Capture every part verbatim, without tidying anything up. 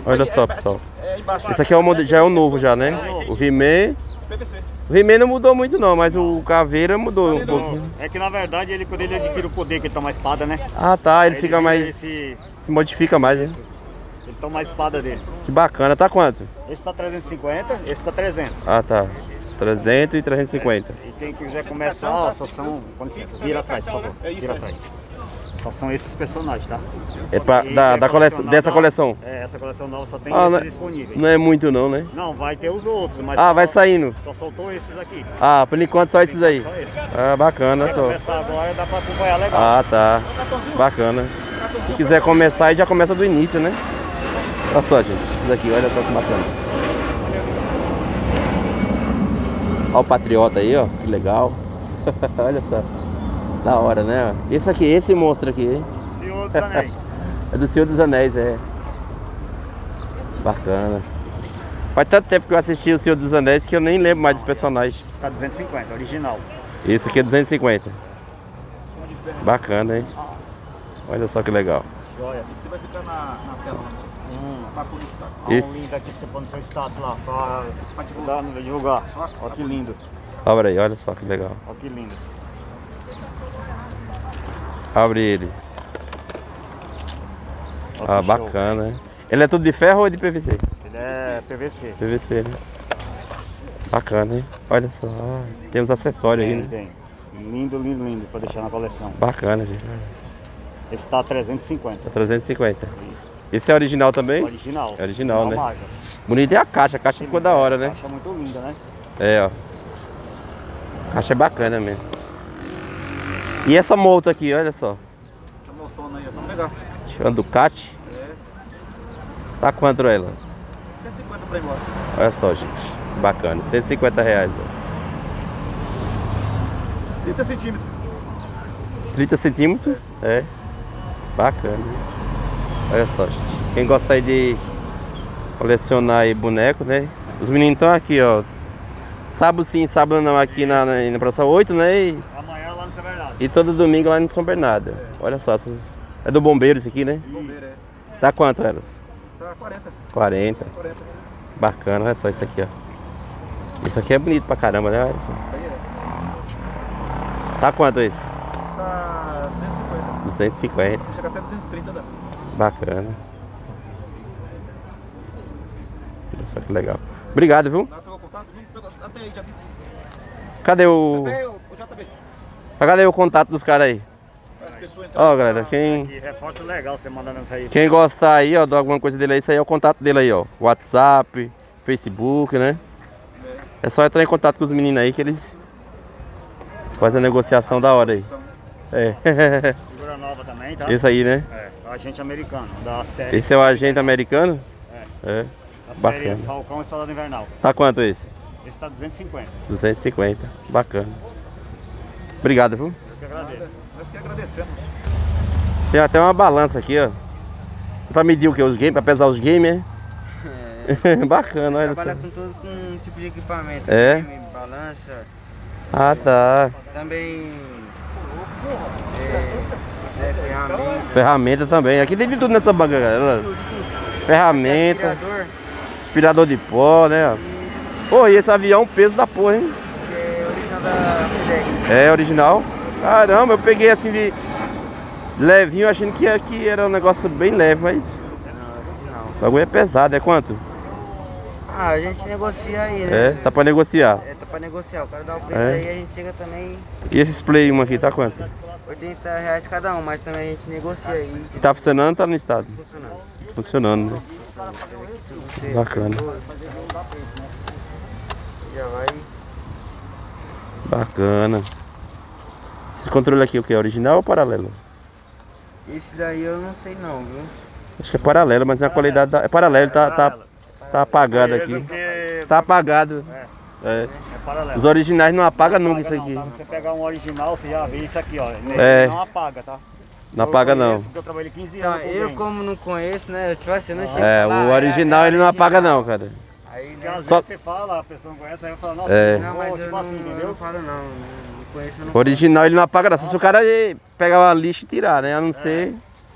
Olha só, pessoal. Esse aqui é o modelo, já é o novo já, né? O He-Man. O He-Man não mudou muito não, mas o Caveira mudou um pouquinho. É que na verdade ele, quando ele adquire o poder que ele toma a espada, né? Ah tá, ele Aí fica ele mais... esse- se modifica mais, né? Ele toma a espada dele. Que bacana, tá quanto? Esse tá trezentos e cinquenta, esse tá trezentos. Ah tá, trezentos e trezentos e cinquenta. E quem quiser começar, ó, só são... Com licença, vira atrás, por favor. Vira atrás. Só são esses personagens, tá? É pra, E da, quer da coleção, colecionar, dessa não. coleção? É, essa coleção nova só tem Ah, esses não é- disponíveis. Não é muito não, né? Não, vai ter os outros, mas... Ah, só- vai saindo. Só soltou esses aqui. Ah, por enquanto só esses aí. Só esses. Ah, bacana Vai só. começar agora, dá pra acompanhar legal. Ah, tá. Bacana. Se quiser começar aí, já começa do início, né? Olha só, gente. Isso daqui, olha só que bacana. Olha o Patriota aí, ó. Que legal. Olha só. Da hora, né? Esse aqui, esse monstro aqui, hein? Senhor dos Anéis. É do Senhor dos Anéis, é. Bacana. Faz tanto tempo que eu assisti o Senhor dos Anéis que eu nem lembro mais dos personagens. Está duzentos e cinquenta, original. Esse aqui é duzentos e cinquenta. Bacana, hein? Olha só que legal. Joia. Você vai ficar na, na tela, Hum. pra publicitar. Olha Esse- um link aqui pra você pôr no seu status lá, pra, pra divulgar. Pra divulgar. Olha que lindo. Abre aí, olha só que legal. Olha que lindo. Abre ele. Olha Ah, que show. bacana, né? Ele é tudo de ferro ou é de P V C? Ele é P V C. P V C, né? Bacana, hein? Olha só. Ah, tem uns acessórios aí, Tem, né? tem. Lindo, lindo, lindo, pra deixar na coleção. Bacana, gente. Esse tá trezentos e cinquenta. Tá trezentos e cinquenta. Isso. Esse é original também? Original. É original, né? marca. Bonito é a caixa. A caixa ficou da hora, né? Caixa muito linda, né? É, ó. A caixa é bacana mesmo. E essa moto aqui, olha só. Essa motona aí, vamos pegar. Chama Ducati. É, Tá quanto ela? cento e cinquenta pra ir embora. Olha só, gente. Bacana. cento e cinquenta reais, ó. trinta centímetros. trinta centímetros? É. Bacana. Olha só, gente. Quem gosta aí de colecionar aí boneco, né? Os meninos estão aqui, ó. Sábado sim, sábado não, aqui na, na, na Praça oito, né? E, Amanhã lá no São Bernardo. e todo domingo lá no São Bernardo. Olha só, essas, é do bombeiro isso aqui, né? Bombeiro, é. Tá quanto elas? Tá quarenta. quarenta. quarenta. Bacana, olha só isso aqui, ó. Isso aqui é bonito pra caramba, né? Olha só. Isso aí é. Tá quanto esse? Esse tá duzentos e cinquenta. duzentos e cinquenta. Chega até duzentos e trinta, dá. Bacana. Olha só que legal. Obrigado, viu? Dá pra eu contato? Até aí, já vi. Cadê o... Até o o J B. Cadê o contato dos caras aí? As pessoas entram. Ó, galera, quem... Que reforço legal você mandando isso aí. Quem gostar aí, ó, de alguma coisa dele aí, isso aí é o contato dele aí, ó. WhatsApp, Facebook, né? É só entrar em contato com os meninos aí que eles fazem a negociação da hora aí. É. Figura nova também, tá? Esse aí, né? É, agente americano, da série. Esse é o agente americano? É. É. Da série Bacana. Falcão e Soldado Invernal. Tá quanto esse? Esse tá duzentos e cinquenta. duzentos e cinquenta. Bacana. Obrigado, viu? Eu que agradeço. Nós que agradecemos. Tem até uma balança aqui, ó. Pra medir o que? Os games, pra pesar os games, é? Bacana, olha só. Trabalha com todo com um tipo de equipamento. É? Game, balança, Ah, tá. também é, é, ferramenta, Ferramenta também. Aqui tem de tudo nessa banca, galera. Ferramenta, aspirador. aspirador de pó, né? Pô, e esse avião, peso da porra, hein? Esse é original da FedEx. É original? Caramba, eu peguei assim de levinho, achando que, que era um negócio bem leve, mas Não, original. o bagulho é pesado. É quanto? Ah, a gente negocia aí, né? É, tá pra negociar. É, tá pra negociar. O cara dá o preço É. aí, a gente chega também E esses Play um aqui, tá quanto? oitenta reais cada um, mas também a gente negocia aí. E tá funcionando ou tá no estado? Funcionando. Funcionando, né? Você Bacana. já vai. Bacana. Esse controle aqui, o que? É original ou paralelo? Esse daí eu não sei não, viu? Acho que é paralelo, mas a qualidade da... é paralelo, tá, tá, tá apagado aqui. Porque Tá apagado. é, É. é paralelo. Os originais não apagam nunca isso Apaga aqui. não, tá? Você pegar um original, você já vê isso aqui, ó. Ele É. não apaga, tá? Não apaga não. Esse que eu trabalhei quinze Então, anos. com eu game. como não conheço, né? Eu, tipo assim, eu não chego É, a falar, o original é, é ele não apaga original. não, cara. Aí, Porque né? às Só- vezes você fala, a pessoa não conhece, aí vai falar, nossa, É. Não, mas eu tipo não, assim, eu entendeu? não falo não, não, não conheço, eu não O original ele não apaga não. Só se o cara pegar uma lixa e tirar, né? A não ser...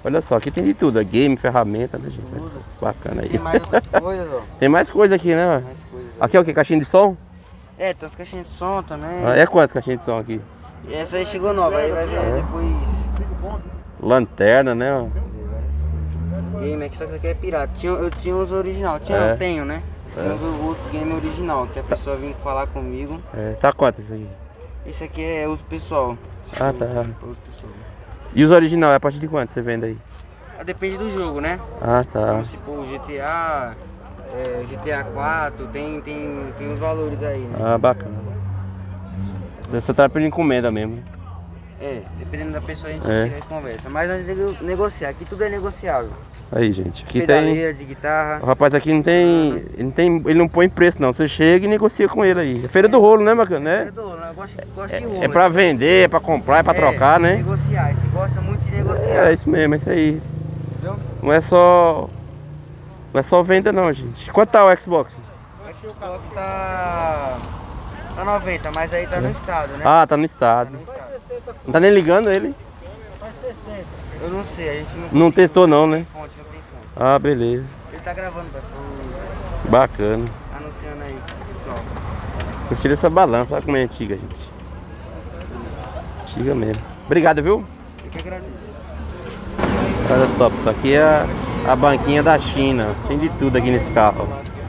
Olha só, aqui tem de tudo, é game, ferramenta, né, gente? Tudo. Bacana aí. Tem mais outras coisas, ó. Tem mais coisa aqui, né? Mais coisas. Aqui é o que? Caixinha de som? É, tem as caixinhas de som também. Ah, é quanto caixinha de som aqui? E essa aí chegou nova, aí vai ver É. depois. Lanterna, né? Game aqui, só que isso aqui é pirata. Tinha, eu tinha os original, tinha, É. eu tenho, né? Tem É. os outros game original, que a pessoa vinha falar comigo. É, tá quanto isso aqui? Esse aqui é uso pessoal. Ah, tá. Uso pessoal. E os original, é a partir de quanto você vende aí? Ah, depende do jogo, né? Ah, tá. Vamos supor, G T A, é, G T A quatro, tem, tem, tem uns valores aí, né? Ah, bacana. Você tá pedindo encomenda mesmo. É, dependendo da pessoa a gente É. chega e conversa. Mas a gente nego- negociar, aqui tudo é negociável. Aí, gente, aqui tem... Pedaleira de guitarra. O rapaz aqui não tem... Ele não tem... Ele não põe preço, não. Você chega e negocia com ele aí. É feira do rolo, né, bacana? É, Né? do rolo, eu gosto, gosto de rolo. É pra vender, é pra comprar, é pra trocar, né? Negociar, a gente gosta muito de negociar. É isso mesmo, é isso aí. Entendeu? Não é só... Não é só venda não, gente. Quanto tá o Xbox? Aqui o Xbox tá... tá noventa, mas aí tá no estado, né? Ah, tá no Tá estado. no estado. Não tá nem ligando ele? Eu não sei, a gente não... Não testou não, né? Tem fonte, não tem fonte. Ah, beleza. Ele tá gravando pra tu, Bacana. anunciando aí, pessoal. Gostei dessa balança, olha como é antiga, gente. Antiga mesmo. Obrigado, viu? Eu que agradeço. Olha só, pessoal, aqui é a, a banquinha da China. Tem de tudo aqui nesse carro.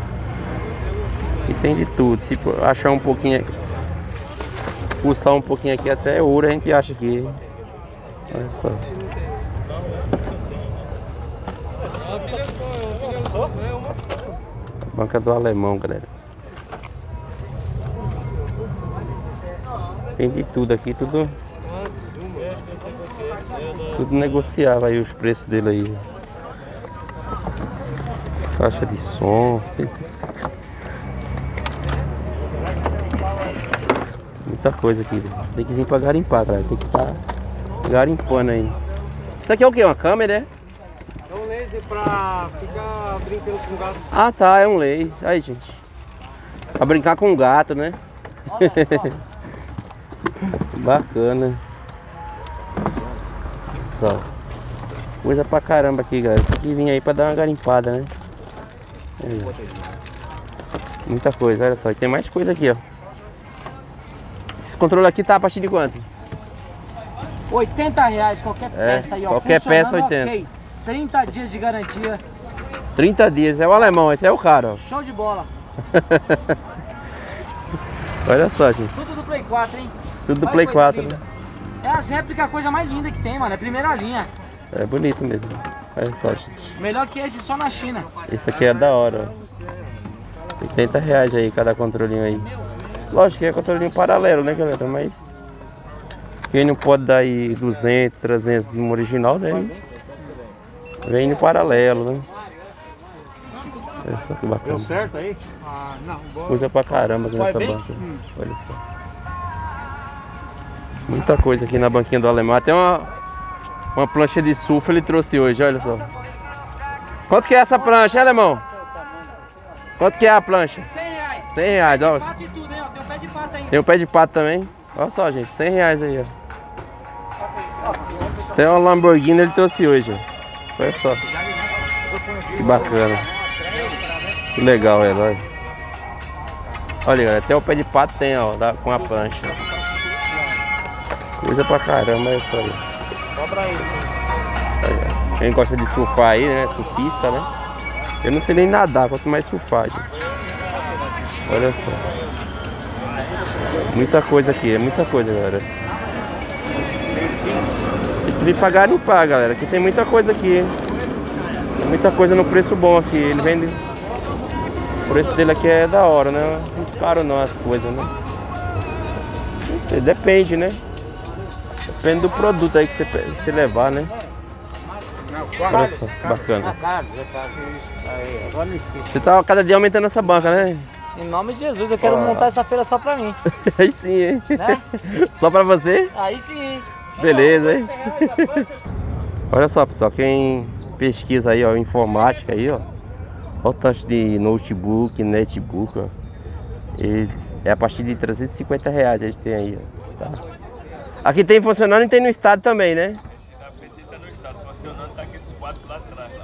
E tem de tudo. Se achar um pouquinho aqui, pulsar um pouquinho aqui, até ouro a gente acha aqui. Olha só. A banca do alemão, galera. Tem de tudo aqui, tudo. Tudo negociável aí os preços dele aí. Caixa de som. Muita coisa aqui. Tem que vir pra garimpar, cara. Tem que estar garimpando aí. Isso aqui é o que? Uma câmera, né? É um laser pra ficar brincando com o gato. Ah, tá. É um laser. Aí, gente. Pra brincar com o gato, né? Bacana. Só. Coisa pra caramba aqui, galera. Tem que vir aí pra dar uma garimpada, né? Aí, muita coisa, olha só. E tem mais coisa aqui, ó. Esse controle aqui tá a partir de quanto? oitenta reais qualquer É, peça aí, ó. qualquer Funcionando, peça, oitenta. ok. trinta dias de garantia. trinta dias. É o alemão, esse é o cara, ó. Show de bola. Olha só, gente. Tudo do Play quatro, hein? Tudo do Olha Play que coisa quatro, linda. né? É as réplicas a coisa mais linda que tem, mano. É primeira linha. É bonito mesmo. Olha só, gente. Melhor que esse só na China. Esse aqui é da hora, ó. oitenta reais aí cada controlinho aí. Lógico que é controlinho paralelo, né, galera? Mas quem não pode dar aí duzentos, trezentos no original, né? Vem no paralelo, né? Olha só que bacana. Deu certo aí? Ah, não. Bom. Coisa pra caramba aqui Vai nessa bem? banca. Olha só. Muita coisa aqui na banquinha do alemão. Até uma, uma plancha de surf ele trouxe hoje, olha só. Quanto que é essa plancha, hein, alemão? Quanto que é a plancha? cem reais. cem reais, ó. Pato e tudo, hein? Ó. Tem um pé de pato ainda. Tem o pé de pato também. Olha só, gente, cem reais aí, ó. Tem uma Lamborghini ele trouxe hoje, ó. Olha só. Que bacana. Que legal, velho. Olha, olha, galera, até o pé de pato tem, ó, dá- com a plancha. Coisa pra caramba, olha só. Aí. Cobra isso. Aí, ó. Quem gosta de surfar aí, né? Surfista, né? Eu não sei nem nadar, quanto mais surfar, gente. Olha só. Muita coisa aqui, é muita coisa, galera. Tem que vir pra garimpar, galera. Aqui tem muita coisa aqui. Tem muita coisa no preço bom aqui. Ele vende. O preço dele aqui é da hora, né? Muito caro não as coisas, né? Depende, né? Depende do produto aí que você, pe- você levar, né? Olha só, que bacana. Você tá cada dia aumentando essa banca, né? Em nome de Jesus, eu quero Ah. montar essa feira só pra mim. Aí sim, hein? Né? Só pra você? Aí sim. Beleza, hein? Olha só, pessoal, quem pesquisa aí, ó, informática aí, ó. Olha o tanto de notebook, netbook, ó. E é a partir de trezentos e cinquenta reais a gente tem aí, ó. Tá? Aqui tem funcionando e tem no estado também, né?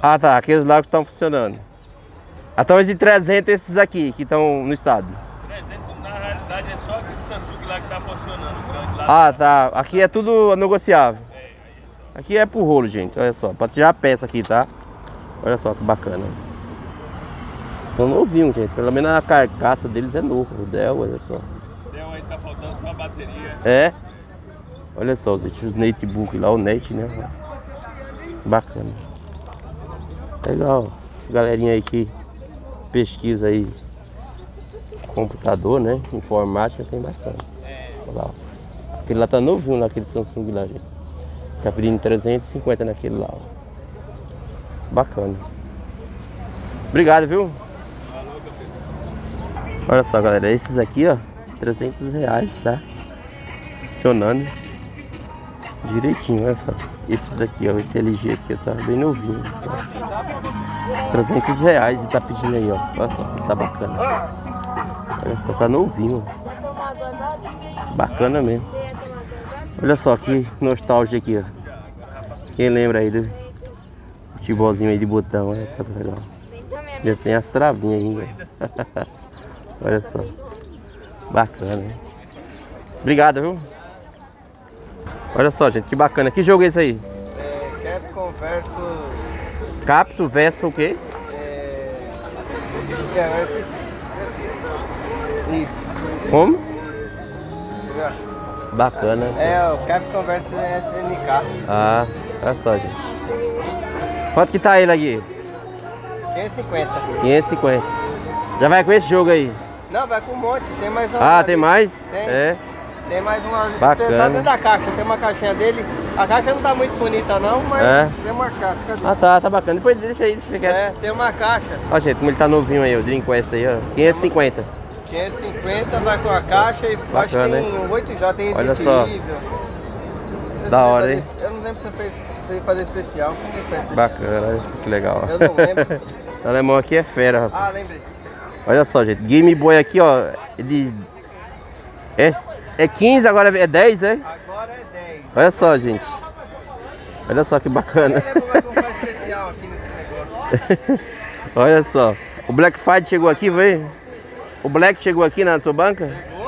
Ah tá, aqueles lá que estão funcionando. Até os de trezentos esses aqui, que estão no estado. trezentos na realidade é só aquele Samsung lá que tá funcionando. O grande lá. Ah tá, aqui é tudo negociável. Aqui é pro rolo, gente, olha só. Pra tirar a peça aqui, tá? Olha só que bacana. São novinhos, gente. Pelo menos a carcaça deles é nova. O Dell, olha só. O Dell aí tá faltando só a bateria. É. Olha só, gente, os netbook lá, o net, né? Bacana. Legal. Galerinha aí que pesquisa aí computador, né? Informática tem bastante. Olha lá, ó. Aquele lá tá novinho lá, aquele Samsung lá, gente. Tá pedindo trezentos e cinquenta naquele lá, ó. Bacana. Obrigado, viu? Olha só, galera, esses aqui, ó, trezentos reais, tá? Funcionando direitinho, olha só. Esse daqui, ó, esse L G aqui, ó, tá bem novinho, olha só. trezentos reais e tá pedindo aí, ó. Olha só, tá bacana. Olha só, tá novinho. Bacana mesmo. Olha só que nostalgia aqui, ó. Quem lembra aí do futebolzinho aí de botão, olha só que legal. Já tem as travinhas ainda. Olha só. Bacana, hein? Obrigado, viu? Olha só, gente, que bacana. Que jogo é esse aí? É, Capcom versus... Capsule versus o quê? É... Como? Bacana. É, o Capcom versus S N K. Ah, olha só, gente. Quanto que tá ele aqui? quinhentos e cinquenta. quinhentos e cinquenta. Já vai com esse jogo aí? Não, vai com um monte. Tem mais uma. Ah, tem mais? Tem. É. Tem mais uma. Bacana. Tá dentro da caixa, tem uma caixinha dele. A caixa não tá muito bonita não, mas É. tem uma caixa. Cadê? Ah, tá, tá bacana. Depois deixa aí, deixa eu ver. É, tem uma caixa. Ó, gente, como ele tá novinho aí, o Dream Quest aí, ó. quinhentos e cinquenta. quinhentos e cinquenta, vai com a caixa e Bacana, acho que tem oito J, tem Olha só. indisponível. Da hora, hein? Eu não lembro se você fez, se fazer especial. Como você fez? Bacana, olha que legal. Eu não lembro. O alemão aqui é fera, rapaz. Ah, lembrei. Olha só, gente. Game Boy aqui, ó. Ele é, é quinze, agora é dez, é? Agora é dez. Olha só, gente. Olha só que bacana. Eu lembro mais comprar especial aqui nesse negócio. Olha só. O Black Friday chegou aqui, veio? O Black chegou aqui na sua banca?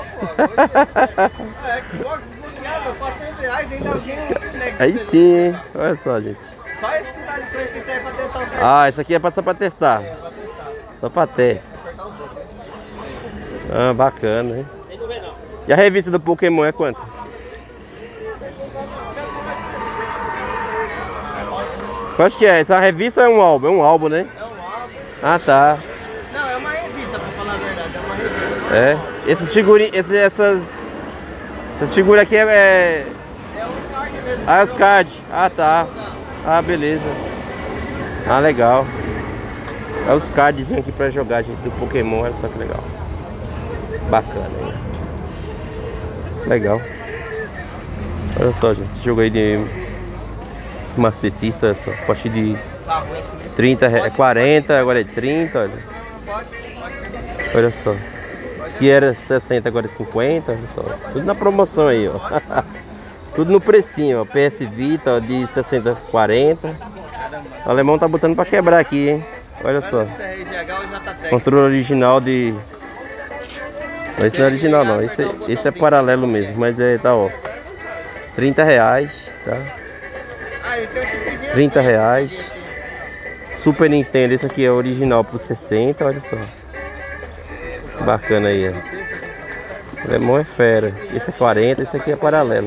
A Xbox desbloqueada, quatrocentos reais, ainda alguém não consegue. Aí sim, hein? Olha só, gente. Só esse que tá de frente que tem pra tentar o preço. Ah, isso aqui é pra- só pra testar. Só pra teste. Ah, bacana, hein? E a revista do Pokémon é quanto? Quanto que é? Essa revista ou é um álbum? É um álbum, né? É um álbum. Ah, tá. Não, é uma revista, pra falar a verdade. É uma revista. É. Esses figurinhas, esses, essas... Essas figuras aqui é... é- É os cards mesmo. Ah, os cards. Ah, tá. Ah, beleza. Ah, legal. É os cardzinhos aqui pra jogar, gente, do Pokémon. Olha só que legal. Bacana, hein? Legal. Olha só, gente. Esse jogo aí de Master System, olha só. A partir de Tá ruim. trinta, é quarenta, agora é trinta, olha. Pode, pode ser. Olha só. Que era sessenta, agora é cinquenta, olha só. Tudo na promoção aí, ó. Tudo no precinho, ó. P S Vita, ó, de sessenta, quarenta. O alemão tá botando pra quebrar aqui, hein? Olha só. Esse é R G H ou J T E C. Controle original de... Mas esse não é original não, esse, é- esse é paralelo mesmo, mas é, tá, ó. trinta reais, tá? Ah, e tem um chipzinho trinta assim, reais. chipzinho assim. Super Nintendo, esse aqui é original por sessenta, olha só. Bacana aí, ó. O alemão é fera. Esse é quarenta, esse aqui é paralelo.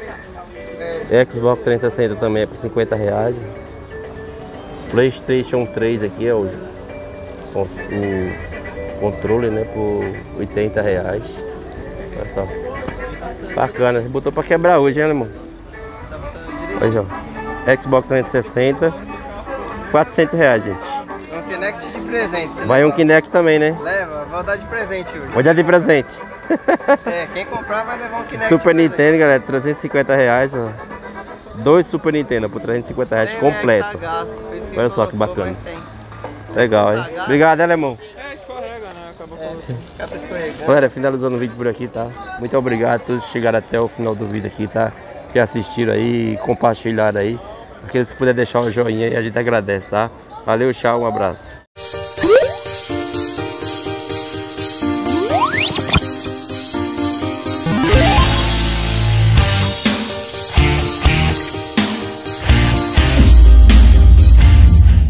Xbox trezentos e sessenta também é por cinquenta reais. PlayStation três aqui é o, o controle, né, por oitenta reais. Olha só. Bacana, você botou pra quebrar hoje, hein, alemão? Olha, ó. Xbox trezentos e sessenta, quatrocentos reais, gente. Um Kinect de presente. você Vai um leva. Kinect também, né? Leva, vou dar de presente hoje. Vou dar de presente. É, quem comprar vai levar um Kinect Super de presente. Nintendo, galera, trezentos e cinquenta reais, ó. Dois Super Nintendo por trezentos e cinquenta reais Tem, completo. né, tá gasto, por isso que Olha ele só que colocou, bacana. mas tem. Legal, hein? Obrigado, hein, alemão. É, escorrega, né? Acaba colocando. Acaba escorregando. Galera, finalizando o vídeo por aqui, tá? Muito obrigado a todos que chegaram até o final do vídeo aqui, tá? Que assistiram aí, compartilharam aí. Aqueles que puderem deixar o joinha aí, a gente agradece, tá? Valeu, tchau, um abraço.